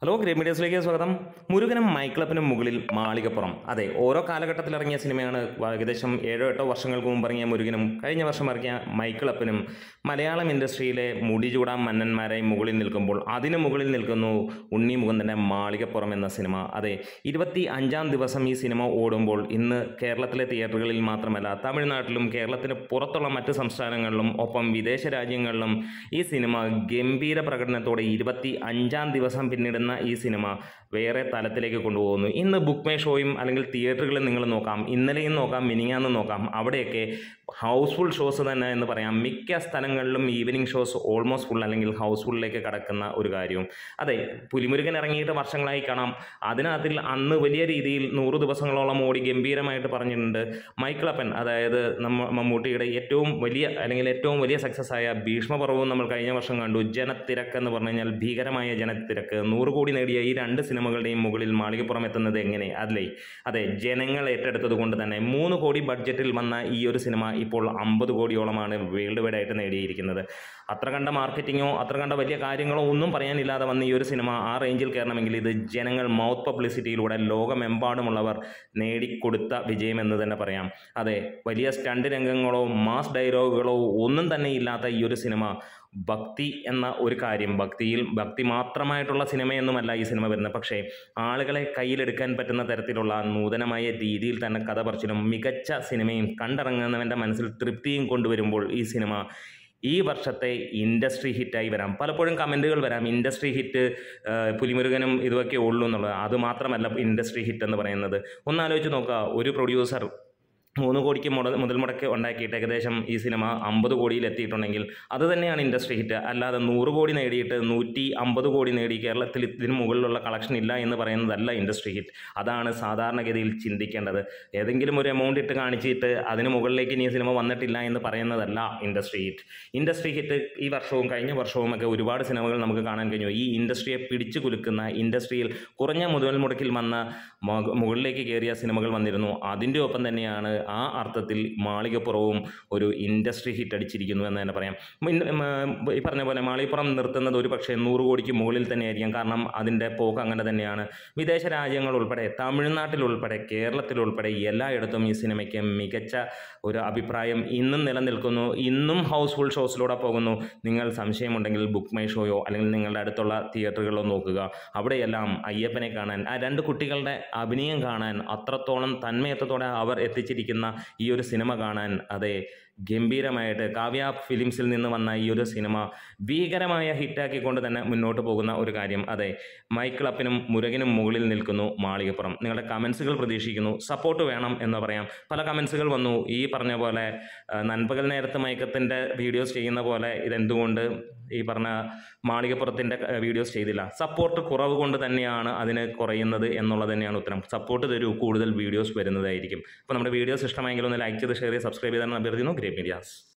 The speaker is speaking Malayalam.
ഹലോ ഗ്രേറ്റ് മീഡിയസിലേക്ക് സ്വാഗതം. മുരുകനും മൈക്കിളപ്പനും മുകളിൽ മാളികപ്പുറം. അതെ, ഓരോ കാലഘട്ടത്തിൽ ഇറങ്ങിയ സിനിമയാണ്. ഏകദേശം 7-8 വർഷങ്ങൾക്ക് മുമ്പ് ഇറങ്ങിയ മുരുകനും കഴിഞ്ഞ വർഷം ഇറങ്ങിയ മൈക്കിളപ്പനും മലയാളം ഇൻഡസ്ട്രിയിലെ മുടി ചൂടാൻ മന്നന്മാരായി മുകളിൽ നിൽക്കുമ്പോൾ അതിന് മുകളിൽ നിൽക്കുന്നു ഉണ്ണി മുകുന്ദൻ്റെ മാളികപ്പുറം എന്ന സിനിമ. അതെ, 25-ാം ദിവസം ഈ സിനിമ ഓടുമ്പോൾ ഇന്ന് കേരളത്തിലെ തിയേറ്ററുകളിൽ മാത്രമല്ല തമിഴ്നാട്ടിലും കേരളത്തിന് പുറത്തുള്ള മറ്റ് സംസ്ഥാനങ്ങളിലും ഒപ്പം വിദേശ രാജ്യങ്ങളിലും ഈ സിനിമ ഗംഭീര പ്രകടനത്തോടെ 25-ാം ദിവസം പിന്നിടുന്ന ഈ സിനിമ വേറെ തലത്തിലേക്ക് കൊണ്ടുപോകുന്നു. ഇന്ന് ബുക്ക് മൈ ഷോയും അല്ലെങ്കിൽ തിയേറ്ററുകളിൽ നിങ്ങൾ നോക്കാം, ഇന്നലെയും നോക്കാം, മിനിങ്ങാന്ന് നോക്കാം, അവിടെയൊക്കെ ഹൗസ്ഫുൾ ഷോസ് തന്നെ എന്ന് പറയാം. മിക്ക സ്ഥലങ്ങളിലും ഈവനിങ് ഷോസ് ഓൾമോസ്റ്റ് ഫുൾ അല്ലെങ്കിൽ ഹൗസ്ഫുള്ളിലേക്ക് കടക്കുന്ന ഒരു കാര്യവും. അതെ, പുലിമുരുകൻ ഇറങ്ങിയിട്ട് വർഷങ്ങളായി കാണാം. അതിനകത്തിൽ അന്ന് വലിയ രീതിയിൽ 100 ദിവസങ്ങളോളം ഓടി ഗംഭീരമായിട്ട് പറഞ്ഞിട്ടുണ്ട്. മൈക്കിളപ്പൻ, അതായത് മമ്മൂട്ടിയുടെ ഏറ്റവും വലിയ സക്സസ് ആയ ഭീഷ്മപർവവും നമ്മൾ കഴിഞ്ഞ വർഷം കണ്ടു. ജനത്തിരക്ക് എന്ന് പറഞ്ഞു കഴിഞ്ഞാൽ ഭീകരമായ ജനത്തിരക്ക്. 100 കോടി നേടിയ ഈ 2 സിനിമകളുടെയും മുകളിൽ മാളികപ്പുറം എത്തുന്നത് എങ്ങനെ? അതെ, ജനങ്ങൾ ഏറ്റെടുത്തത് കൊണ്ട് തന്നെ 3 കോടി ബഡ്ജറ്റിൽ വന്ന ഈ ഒരു സിനിമ ഇപ്പോൾ 50 കോടിയോളമാണ് വേൾഡ് വൈഡ് ആയിട്ട് നേടിയിരിക്കുന്നത്. അത്ര കണ്ട മാർക്കറ്റിങ്ങോ അത്ര കണ്ട വലിയ കാര്യങ്ങളോ ഒന്നും പറയാനില്ലാതെ വന്ന ഈ ഒരു സിനിമ ആ റേഞ്ചിൽ കയറണമെങ്കിൽ ഇത് ജനങ്ങൾ മൗത്ത് പബ്ലിസിറ്റിയിലൂടെ ലോകമെമ്പാടുമുള്ളവർ നേടിക്കൊടുത്ത വിജയമെന്ന് തന്നെ പറയാം. അതെ, വലിയ സ്റ്റണ്ട് രംഗങ്ങളോ മാസ് ഡയലോഗുകളോ ഒന്നും തന്നെ ഇല്ലാത്ത ഈ ഒരു സിനിമ ഭക്തി എന്ന ഒരു കാര്യം, ഭക്തി മാത്രമായിട്ടുള്ള സിനിമയൊന്നുമല്ല ഈ സിനിമ വരുന്നത്. പക്ഷേ ആളുകളെ കയ്യിലെടുക്കാൻ പറ്റുന്ന തരത്തിലുള്ള നൂതനമായ രീതിയിൽ തന്നെ കഥ പറച്ചിലും മികച്ച സിനിമയും കണ്ടിറങ്ങുന്നവൻ്റെ മനസ്സിൽ തൃപ്തിയും കൊണ്ടുവരുമ്പോൾ ഈ സിനിമ ഈ വർഷത്തെ ഇൻഡസ്ട്രി ഹിറ്റായി വരാം. പലപ്പോഴും കമൻറ്റുകൾ വരാം, ഇൻഡസ്ട്രി ഹിറ്റ് പുലിമുരുകനും ഇതൊക്കെ ഉള്ളൂ എന്നുള്ളത്. അതുമാത്രമല്ല ഇൻഡസ്ട്രി ഹിറ്റ് എന്ന് പറയുന്നത്. ഒന്നാലോചിച്ച് നോക്കുക, ഒരു പ്രൊഡ്യൂസർ 3 കോടിക്ക് മുതൽ മുടക്ക് ഉണ്ടാക്കിയിട്ട് ഏകദേശം ഈ സിനിമ 50 കോടിയിൽ എത്തിയിട്ടുണ്ടെങ്കിൽ അത് തന്നെയാണ് ഇൻഡസ്ട്രി ഹിറ്റ്. അല്ലാതെ 100 കോടി നേടിയിട്ട് 150 കോടി നേടി കേരളത്തിൽ ഇതിന് മുകളിലുള്ള കളക്ഷൻ ഇല്ല എന്ന് പറയുന്നതല്ല ഇൻഡസ്ട്രി ഹിറ്റ്. അതാണ് സാധാരണഗതിയിൽ ചിന്തിക്കേണ്ടത്. ഏതെങ്കിലും ഒരു എമൗണ്ട് ഇട്ട് കാണിച്ചിട്ട് അതിന് മുകളിലേക്ക് ഇനി സിനിമ വന്നിട്ടില്ല എന്ന് പറയുന്നതല്ല ഇൻഡസ്ട്രി ഹിറ്റ്. ഇൻഡസ്ട്രി ഹിറ്റ് ഈ വർഷവും കഴിഞ്ഞ വർഷവും ഒക്കെ ഒരുപാട് സിനിമകൾ നമുക്ക് കാണാൻ കഴിഞ്ഞു. ഈ ഇൻഡസ്ട്രിയെ പിടിച്ചു കുലുക്കുന്ന, ഇൻഡസ്ട്രിയിൽ കുറഞ്ഞ മുതൽ മുടക്കിൽ വന്ന മുകളിലേക്ക് കയറിയ സിനിമകൾ വന്നിരുന്നു. അതിൻ്റെ ഒപ്പം തന്നെയാണ് ആ അർത്ഥത്തിൽ മാളികപ്പുറവും ഒരു ഇൻഡസ്ട്രി ഹിറ്റ് അടിച്ചിരിക്കുന്നു എന്ന് തന്നെ പറയാം. ഈ പറഞ്ഞ പോലെ മാളികപ്പുറം നിർത്തുന്നത് ഒരു പക്ഷേ 100 കോടിക്ക് മുകളിൽ തന്നെയായിരിക്കാം. കാരണം അതിൻ്റെ പോക്ക് അങ്ങനെ തന്നെയാണ്. വിദേശ രാജ്യങ്ങൾ ഉൾപ്പെടെ, തമിഴ്നാട്ടിലുൾപ്പെടെ, കേരളത്തിലുൾപ്പെടെ എല്ലായിടത്തും ഈ സിനിമയ്ക്ക് മികച്ച ഒരു അഭിപ്രായം ഇന്നും നിലനിൽക്കുന്നു. ഇന്നും ഹൗസ്ഫുൾ ഷോസിലൂടെ പോകുന്നു. നിങ്ങൾ സംശയമുണ്ടെങ്കിൽ ബുക്ക് മൈ ഷോയോ അല്ലെങ്കിൽ നിങ്ങളുടെ അടുത്തുള്ള തിയേറ്ററുകളിലോ നോക്കുക. അവിടെയെല്ലാം അയ്യപ്പനെ കാണാൻ, ആ 2 കുട്ടികളുടെ അഭിനയം കാണാൻ, അത്രത്തോളം തന്മയത്വത്തോടെ അവർ എത്തിച്ചിരിക്കുന്ന ഈ ഒരു സിനിമ കാണാൻ, അതെ, ഗംഭീരമായിട്ട് കാവ്യ ഫിലിംസിൽ നിന്ന് വന്ന ഈ ഒരു സിനിമ ഭീകരമായ ഹിറ്റാക്കിക്കൊണ്ട് തന്നെ മുന്നോട്ട് പോകുന്ന ഒരു കാര്യം. അതെ, മൈക്കിളപ്പനും മുരുകനും മുകളിൽ നിൽക്കുന്നു മാളികപ്പുറം. നിങ്ങളുടെ കമൻസുകൾ പ്രതീക്ഷിക്കുന്നു. സപ്പോർട്ട് വേണം എന്ന് പറയാം. പല കമൻസുകൾ വന്നു. ഈ പറഞ്ഞ പോലെ നൻപകൽ നേരത്ത് മയക്കത്തിൻ്റെ വീഡിയോസ് ചെയ്യുന്ന പോലെ ഇതെന്തുകൊണ്ട് ഈ പറഞ്ഞ മാളികപ്പുറത്തിൻ്റെ വീഡിയോസ് ചെയ്തില്ല? സപ്പോർട്ട് കുറവ് കൊണ്ട് തന്നെയാണ് അതിന് കുറയുന്നത് എന്നുള്ളത് തന്നെയാണ് ഉത്തരം. സപ്പോർട്ട് തരൂ, കൂടുതൽ വീഡിയോസ് വരുന്നതായിരിക്കും. അപ്പോൾ നമ്മുടെ വീഡിയോസ് ഇഷ്ടമായെങ്കിൽ ഒന്ന് ലൈക്ക് ചെയ്ത് ഷെയർ ചെയ്ത് സബ്സ്ക്രൈബ് ചെയ്താൽ അഭ്യർത്ഥിക്കുന്നു. Great medias.